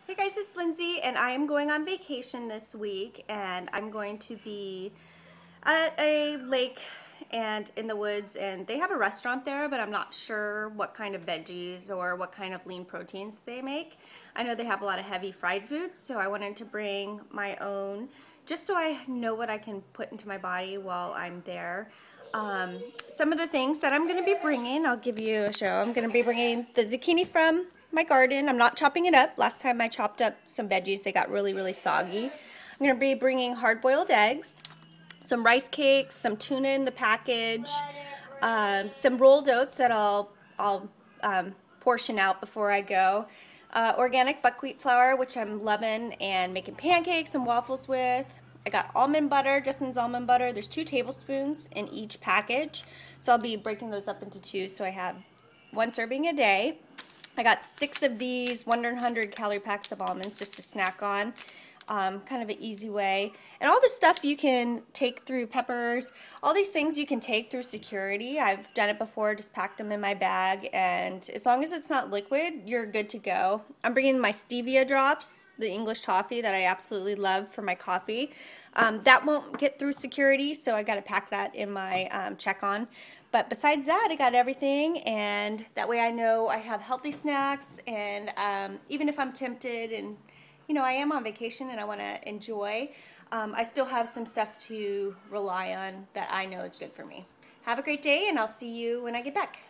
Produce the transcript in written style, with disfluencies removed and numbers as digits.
Hey guys, it's Lindsay and I am going on vacation this week and I'm going to be at a lake and in the woods, and they have a restaurant there, but I'm not sure what kind of veggies or what kind of lean proteins they make. I know they have a lot of heavy fried foods, so I wanted to bring my own just so I know what I can put into my body while I'm there. Some of the things that I'm going to be bringing, I'll give you a show. I'm going to be bringing the zucchini from my garden. I'm not chopping it up. Last time I chopped up some veggies, they got really soggy. I'm going to be bringing hard-boiled eggs, some rice cakes, some tuna in the package, some rolled oats that I'll portion out before I go, organic buckwheat flour, which I'm loving and making pancakes and waffles with. I got almond butter, Justin's almond butter. There's 2 tablespoons in each package, so I'll be breaking those up into 2, so I have 1 serving a day. I got 6 of these 100 calorie packs of almonds just to snack on. Kind of an easy way. And all this stuff you can take through Peppers. All these things you can take through security. I've done it before, just packed them in my bag, and as long as it's not liquid, you're good to go. I'm bringing my stevia drops, the English toffee that I absolutely love for my coffee. That won't get through security, so I got to pack that in my check-on. But besides that, I got everything, and that way I know I have healthy snacks, and even if I'm tempted and I am on vacation and I want to enjoy, I still have some stuff to rely on that I know is good for me. Have a great day, and I'll see you when I get back.